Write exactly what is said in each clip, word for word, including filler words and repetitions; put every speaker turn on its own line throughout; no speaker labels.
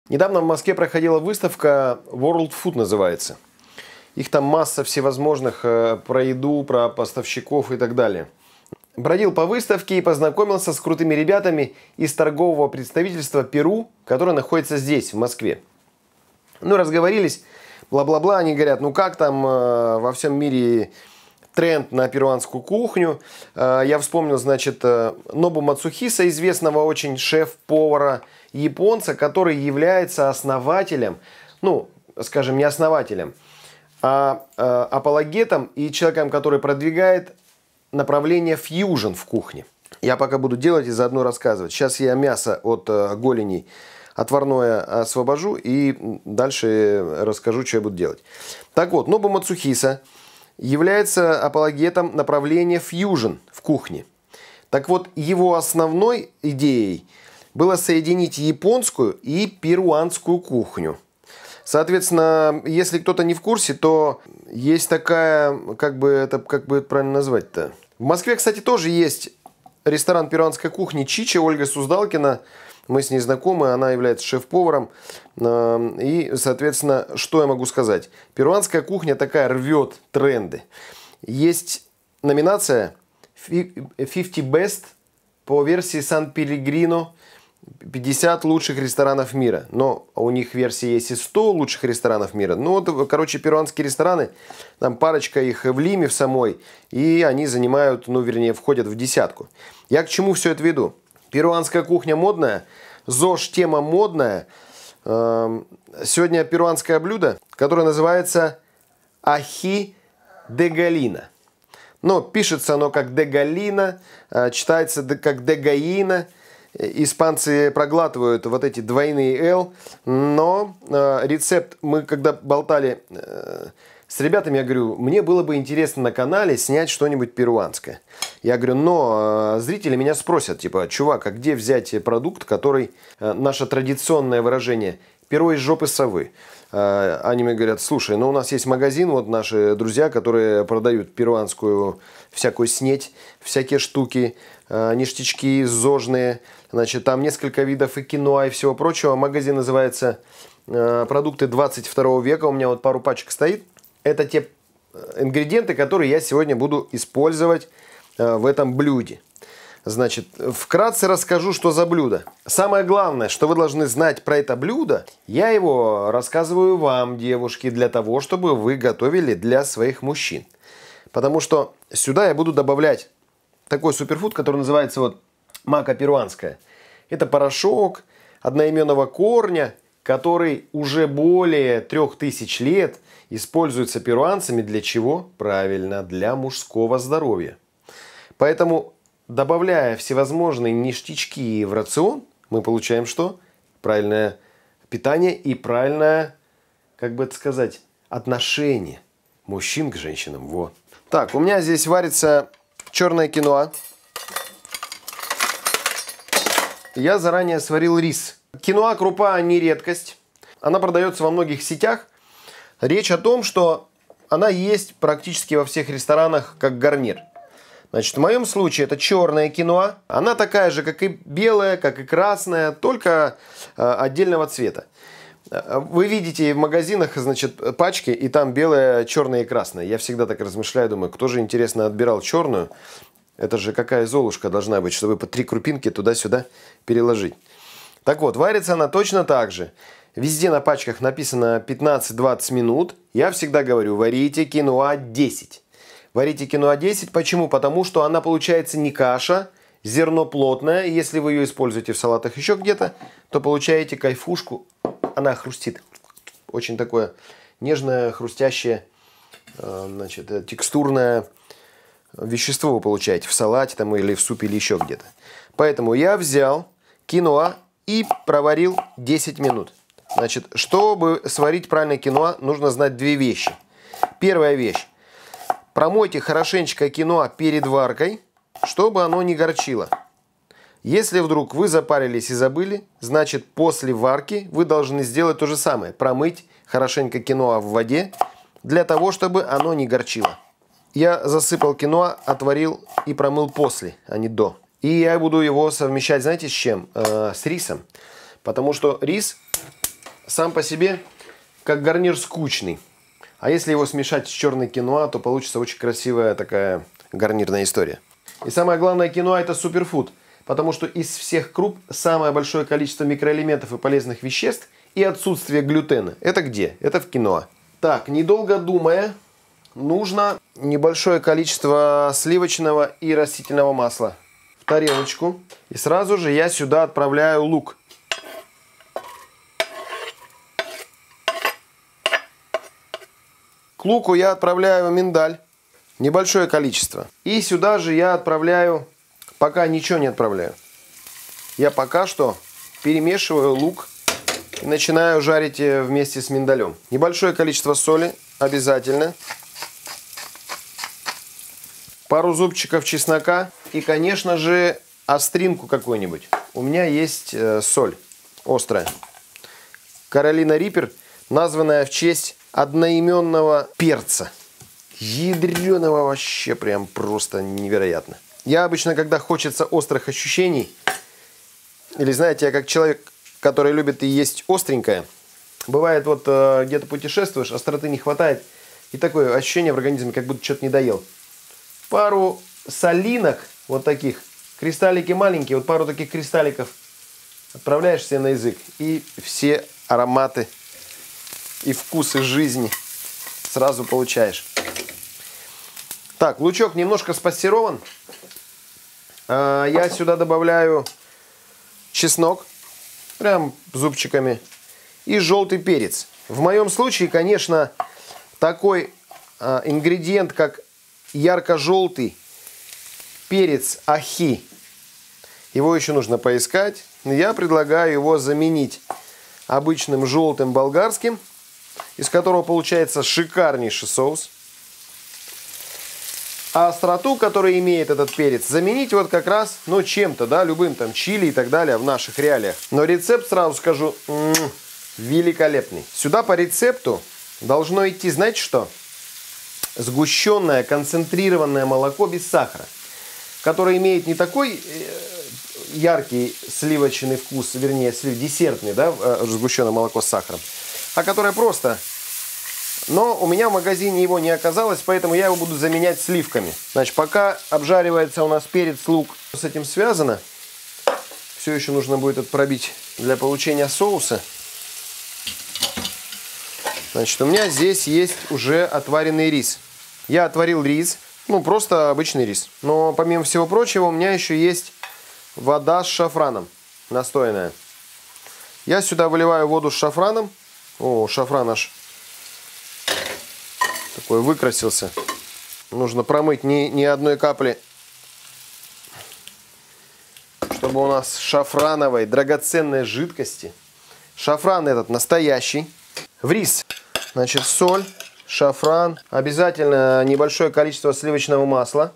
Недавно в Москве проходила выставка World Food называется. Их там масса всевозможных про еду, про поставщиков и так далее. Бродил по выставке и познакомился с крутыми ребятами из торгового представительства Перу, которое находится здесь, в Москве. Ну, разговорились, бла-бла-бла, они говорят, ну как там э, во всем мире тренд на перуанскую кухню. Э, я вспомнил, значит, э, Нобу Мацухиса, известного очень шеф-повара японца, который является основателем, ну, скажем, не основателем, а э, апологетом и человеком, который продвигает направление фьюжн в кухне. Я пока буду делать и заодно рассказывать. Сейчас я мясо от э, голеней отварное освобожу и дальше расскажу, что я буду делать. Так вот, Нобу Мацухиса является апологетом направления фьюжн в кухне. Так вот, его основной идеей было соединить японскую и перуанскую кухню. Соответственно, если кто-то не в курсе, то есть такая, как бы это, как бы это правильно назвать-то? В Москве, кстати, тоже есть ресторан перуанской кухни Чича, Ольга Суздалкина. Мы с ней знакомы, она является шеф-поваром. И, соответственно, что я могу сказать? Перуанская кухня такая рвет тренды. Есть номинация пятьдесят Best по версии Сан Пелегрино. пятьдесят лучших ресторанов мира. Но у них версия есть и сто лучших ресторанов мира. Ну, вот, короче, перуанские рестораны, там парочка их в Лиме в самой, и они занимают, ну, вернее, входят в десятку. Я к чему все это веду? Перуанская кухня модная, ЗОЖ тема модная. Сегодня перуанское блюдо, которое называется ахи де галина. Но пишется оно как де галина, читается как де гаина. Испанцы проглатывают вот эти двойные «л», но э, рецепт, мы когда болтали э, с ребятами, я говорю, мне было бы интересно на канале снять что-нибудь перуанское. Я говорю, но э, зрители меня спросят, типа, чувак, а где взять продукт, который, э, наше традиционное выражение, перо из жопы совы. Э, они мне говорят, слушай, ну у нас есть магазин, вот наши друзья, которые продают перуанскую всякую снеть, всякие штуки, э, ништячки зожные. Значит, там несколько видов и киноа, и всего прочего. Магазин называется э, «Продукты двадцать второго века». У меня вот пару пачек стоит. Это те ингредиенты, которые я сегодня буду использовать э, в этом блюде. Значит, вкратце расскажу, что за блюдо. Самое главное, что вы должны знать про это блюдо, я его рассказываю вам, девушки, для того, чтобы вы готовили для своих мужчин. Потому что сюда я буду добавлять такой суперфуд, который называется вот мака перуанская. Это порошок одноименного корня, который уже более трех тысяч лет используется перуанцами для чего? Правильно, для мужского здоровья. Поэтому, добавляя всевозможные ништячки в рацион, мы получаем что? Правильное питание и правильное, как бы это сказать, отношение мужчин к женщинам. Вот. Так, у меня здесь варится черное киноа. Я заранее сварил рис. Киноа крупа не редкость. Она продается во многих сетях. Речь о том, что она есть практически во всех ресторанах как гарнир. Значит, в моем случае это черная киноа. Она такая же, как и белая, как и красная, только э, отдельного цвета. Вы видите в магазинах, значит, пачки, и там белая, черная и красная. Я всегда так размышляю, думаю, кто же, интересно, отбирал черную? Это же какая золушка должна быть, чтобы по три крупинки туда-сюда переложить. Так вот, варится она точно так же. Везде на пачках написано пятнадцать-двадцать минут. Я всегда говорю, варите киноа десять. Варите киноа десять. Почему? Потому что она получается не каша, зерно плотное. Если вы ее используете в салатах еще где-то, то получаете кайфушку. Она хрустит. Очень такое нежное, хрустящее, значит, текстурное вещество вы получаете в салате там, или в супе, или еще где-то. Поэтому я взял киноа и проварил десять минут. Значит, чтобы сварить правильно киноа, нужно знать две вещи. Первая вещь. Промойте хорошенечко киноа перед варкой, чтобы оно не горчило. Если вдруг вы запарились и забыли, значит после варки вы должны сделать то же самое. Промыть хорошенько киноа в воде, для того, чтобы оно не горчило. Я засыпал киноа, отварил и промыл после, а не до. И я буду его совмещать, знаете, с чем? Э, с рисом. Потому что рис сам по себе как гарнир скучный. А если его смешать с черной киноа, то получится очень красивая такая гарнирная история. И самое главное, киноа — это суперфуд, потому что из всех круп самое большое количество микроэлементов и полезных веществ и отсутствие глютена. Это где? Это в киноа. Так, недолго думая, нужно небольшое количество сливочного и растительного масла в тарелочку. И сразу же я сюда отправляю лук. К луку я отправляю миндаль. Небольшое количество. И сюда же я отправляю, пока ничего не отправляю. Я пока что перемешиваю лук и начинаю жарить вместе с миндалем. Небольшое количество соли обязательно. Пару зубчиков чеснока. И, конечно же, остринку какую-нибудь. У меня есть э, соль острая. Каролина Риппер, названная в честь одноименного перца. Ядреного вообще прям просто невероятно. Я обычно, когда хочется острых ощущений, или знаете, я как человек, который любит и есть остренькое, бывает вот э, где-то путешествуешь, остроты не хватает, и такое ощущение в организме, как будто что-то не доел. Пару солинок, вот таких, кристаллики маленькие, вот пару таких кристалликов отправляешь себе на язык, и все ароматы и вкусы жизни сразу получаешь. Так, лучок немножко спассерован. Я сюда добавляю чеснок, прям зубчиками, и желтый перец. В моем случае, конечно, такой ингредиент, как ярко-желтый перец ахи, его еще нужно поискать. Я предлагаю его заменить обычным желтым болгарским, из которого получается шикарнейший соус. А остроту, которую имеет этот перец, заменить вот как раз, ну, чем-то, да, любым там чили и так далее в наших реалиях. Но рецепт, сразу скажу, м-м, великолепный. Сюда по рецепту должно идти, знаете что? Сгущенное, концентрированное молоко без сахара, которое имеет не такой яркий сливочный вкус, вернее, слив, десертный, да, сгущенное молоко с сахаром, а которое просто... Но у меня в магазине его не оказалось, поэтому я его буду заменять сливками. Значит, пока обжаривается у нас перец, лук, с этим связано, все еще нужно будет это пробить для получения соуса. Значит, у меня здесь есть уже отваренный рис. Я отварил рис, ну, просто обычный рис. Но, помимо всего прочего, у меня еще есть вода с шафраном, настоянная. Я сюда выливаю воду с шафраном. О, шафран аж такой выкрасился. Нужно промыть ни, ни одной капли, чтобы у нас шафрановой драгоценной жидкости. Шафран этот настоящий. В рис, значит, соль, шафран. Обязательно небольшое количество сливочного масла.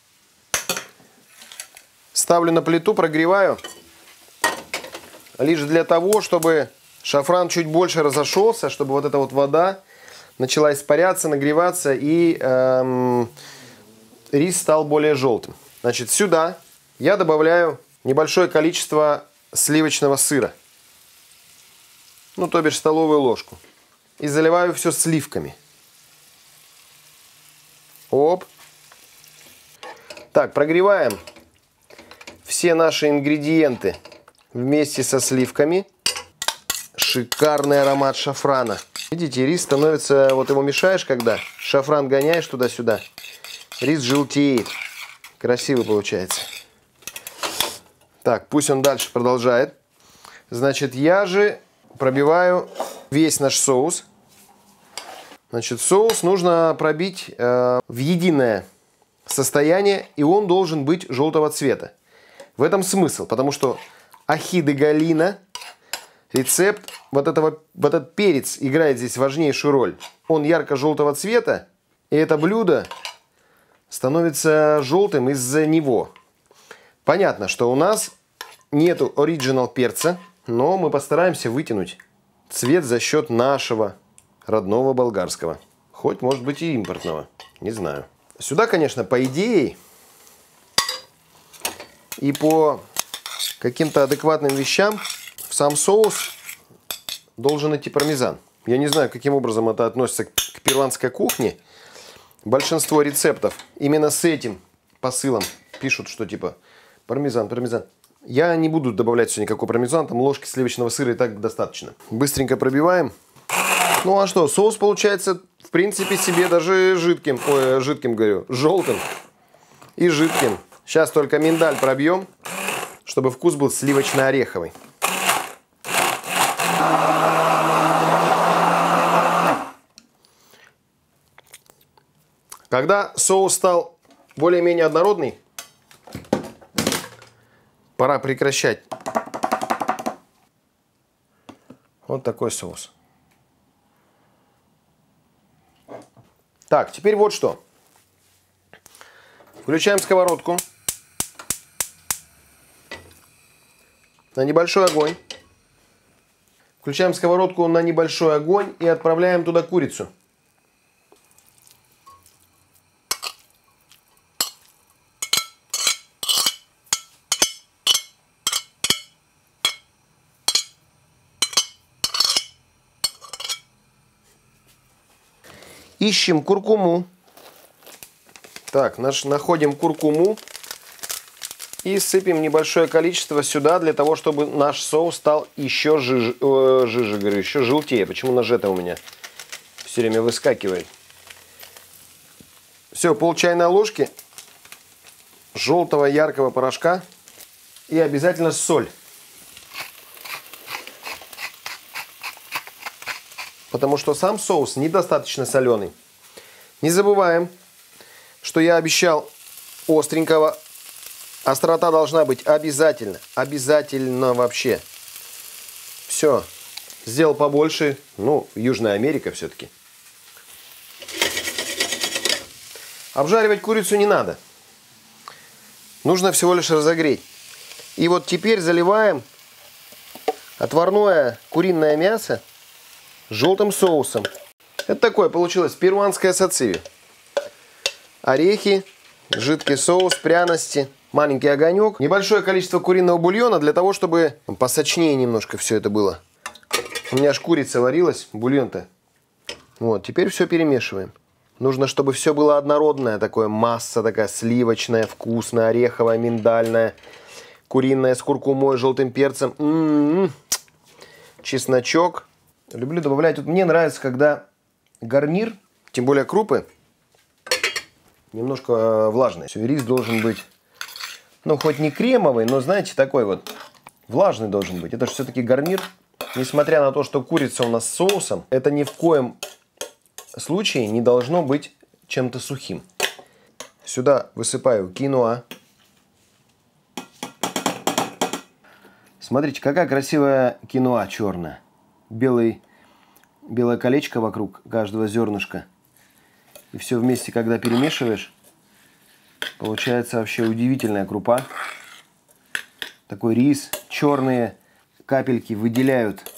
Ставлю на плиту, прогреваю. Лишь для того, чтобы шафран чуть больше разошелся, чтобы вот эта вот вода начала испаряться, нагреваться, и эм, рис стал более желтым. Значит, сюда я добавляю небольшое количество сливочного сыра. Ну, то бишь столовую ложку. И заливаю все сливками. Оп. Так, прогреваем все наши ингредиенты вместе со сливками. Шикарный аромат шафрана. Видите, рис становится, вот его мешаешь, когда шафран гоняешь туда-сюда, рис желтеет. Красиво получается. Так, пусть он дальше продолжает. Значит, я же пробиваю весь наш соус. Значит, соус нужно пробить э, в единое состояние, и он должен быть желтого цвета. В этом смысл, потому что ахи де галина, рецепт, вот, этого, вот этот перец играет здесь важнейшую роль. Он ярко-желтого цвета, и это блюдо становится желтым из-за него. Понятно, что у нас нету оригинал перца, но мы постараемся вытянуть цвет за счет нашего родного болгарского. Хоть, может быть, и импортного. Не знаю. Сюда, конечно, по идее и по каким-то адекватным вещам в сам соус должен идти пармезан. Я не знаю, каким образом это относится к перуанской кухне. Большинство рецептов именно с этим посылом пишут, что типа пармезан, пармезан. Я не буду добавлять все никакой пармезан, там ложки сливочного сыра и так достаточно. Быстренько пробиваем. Ну а что, соус получается в принципе себе даже жидким, ой, жидким говорю, желтым и жидким. Сейчас только миндаль пробьем, чтобы вкус был сливочно-ореховый. Когда соус стал более-менее однородный, пора прекращать. Вот такой соус. Так, теперь вот что. Включаем сковородку на небольшой огонь. Включаем сковородку на небольшой огонь и отправляем туда курицу. Ищем куркуму. Так, наш, находим куркуму и сыпем небольшое количество сюда, для того, чтобы наш соус стал еще жиже, э, жиже, говорю, еще желтее. Почему нож это у меня все время выскакивает? Все, пол чайной ложки желтого яркого порошка и обязательно соль. Потому что сам соус недостаточно соленый. Не забываем, что я обещал остренького. Острота должна быть обязательно. Обязательно вообще. Все. Сделал побольше. Ну, Южная Америка все-таки. Обжаривать курицу не надо. Нужно всего лишь разогреть. И вот теперь заливаем отварное куриное мясо желтым соусом. Это такое получилось перуанское сациви. Орехи, жидкий соус, пряности, маленький огонек, небольшое количество куриного бульона для того, чтобы посочнее немножко все это было. У меня аж курица варилась, бульон-то. Вот, теперь все перемешиваем. Нужно, чтобы все было однородное, такое масса такая сливочная, вкусная, ореховая, миндальная, куриная с куркумой, желтым перцем. М-м-м. Чесночок. Люблю добавлять. Вот мне нравится, когда гарнир, тем более крупы, немножко влажный. Все, рис должен быть, ну, хоть не кремовый, но, знаете, такой вот влажный должен быть. Это же все-таки гарнир. Несмотря на то, что курица у нас с соусом, это ни в коем случае не должно быть чем-то сухим. Сюда высыпаю киноа. Смотрите, какая красивая киноа черная. Белый, белое колечко вокруг каждого зернышка. И все вместе, когда перемешиваешь, получается вообще удивительная крупа. Такой рис. Черные капельки выделяют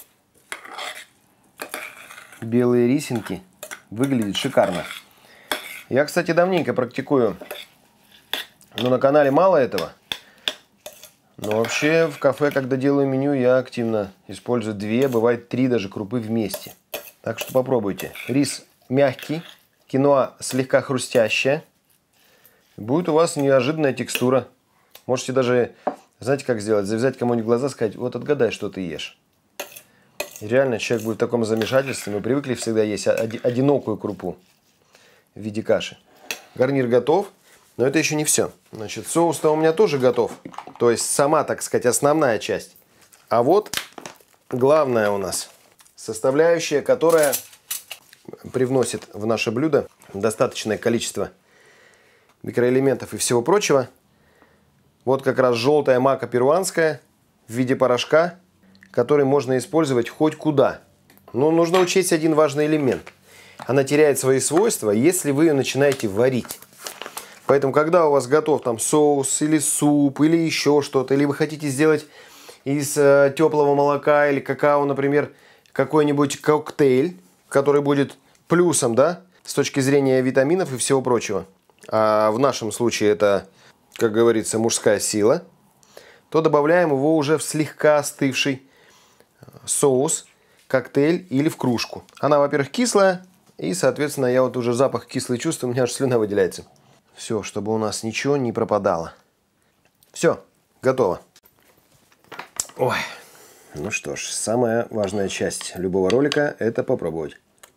белые рисинки. Выглядит шикарно. Я, кстати, давненько практикую. Но на канале мало этого. Но вообще в кафе, когда делаю меню, я активно использую две, бывает три даже крупы вместе. Так что попробуйте. Рис мягкий, киноа слегка хрустящая. Будет у вас неожиданная текстура. Можете даже, знаете, как сделать? Завязать кому-нибудь глаза и сказать: вот отгадай, что ты ешь. И реально человек будет в таком замешательстве. Мы привыкли всегда есть одинокую крупу в виде каши. Гарнир готов. Но это еще не все. Значит, соус-то у меня тоже готов. То есть сама, так сказать, основная часть. А вот главная у нас составляющая, которая привносит в наше блюдо достаточное количество микроэлементов и всего прочего. Вот как раз желтая мака перуанская в виде порошка, который можно использовать хоть куда. Но нужно учесть один важный элемент. Она теряет свои свойства, если вы ее начинаете варить. Поэтому, когда у вас готов там соус или суп, или еще что-то, или вы хотите сделать из э, теплого молока или какао, например, какой-нибудь коктейль, который будет плюсом, да, с точки зрения витаминов и всего прочего, а в нашем случае это, как говорится, мужская сила, то добавляем его уже в слегка остывший соус коктейль или в кружку. Она, во-первых, кислая, и, соответственно, я вот уже запах кислый чувствую, у меня аж слюна выделяется. Все, чтобы у нас ничего не пропадало. Все, готово. Ой, ну что ж, самая важная часть любого ролика – это попробовать.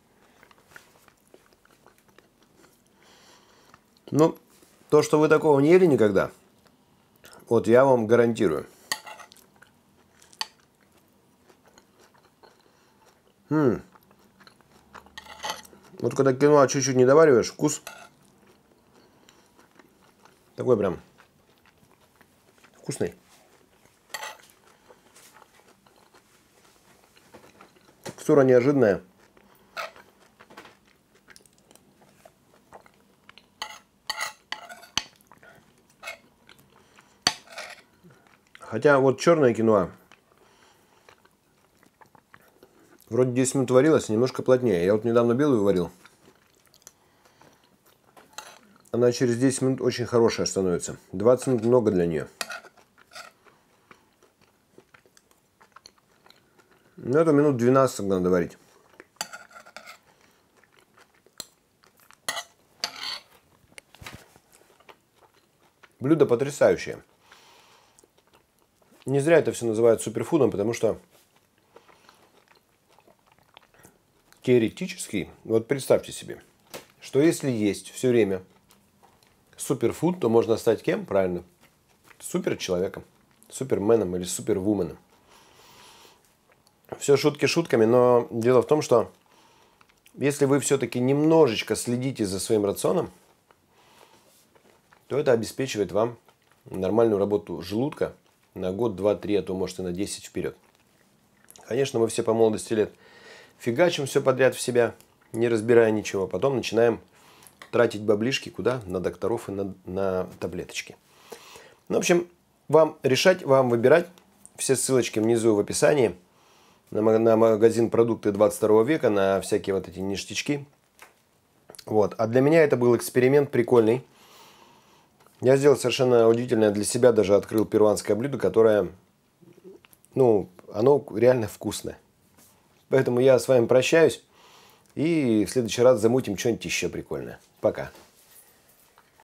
Ну, то, что вы такого не ели никогда, вот я вам гарантирую. М-м. Вот когда киноа чуть-чуть не довариваешь, вкус такой прям вкусный. Текстура неожиданная. Хотя вот черное киноа вроде десять минут варилась, немножко плотнее. Я вот недавно белую варил. Она через десять минут очень хорошая становится. двадцать минут много для нее. Ну, это минут двенадцать надо варить. Блюдо потрясающее. Не зря это все называют суперфудом, потому что теоретически, вот представьте себе, что если есть все время суперфуд, то можно стать кем? Правильно. Суперчеловеком, суперменом или супервуменом. Все шутки шутками, но дело в том, что если вы все-таки немножечко следите за своим рационом, то это обеспечивает вам нормальную работу желудка на год, два, три, а то может и на десять вперед. Конечно, мы все по молодости лет фигачим все подряд в себя, не разбирая ничего. Потом начинаем тратить баблишки куда? На докторов и на, на таблеточки. Ну, в общем, вам решать, вам выбирать. Все ссылочки внизу в описании. На, на магазин «Продукты двадцать второго века», на всякие вот эти ништячки. Вот. А для меня это был эксперимент прикольный. Я сделал совершенно удивительное для себя, даже открыл перуанское блюдо, которое, ну, оно реально вкусное. Поэтому я с вами прощаюсь и в следующий раз замутим что-нибудь еще прикольное. Пока.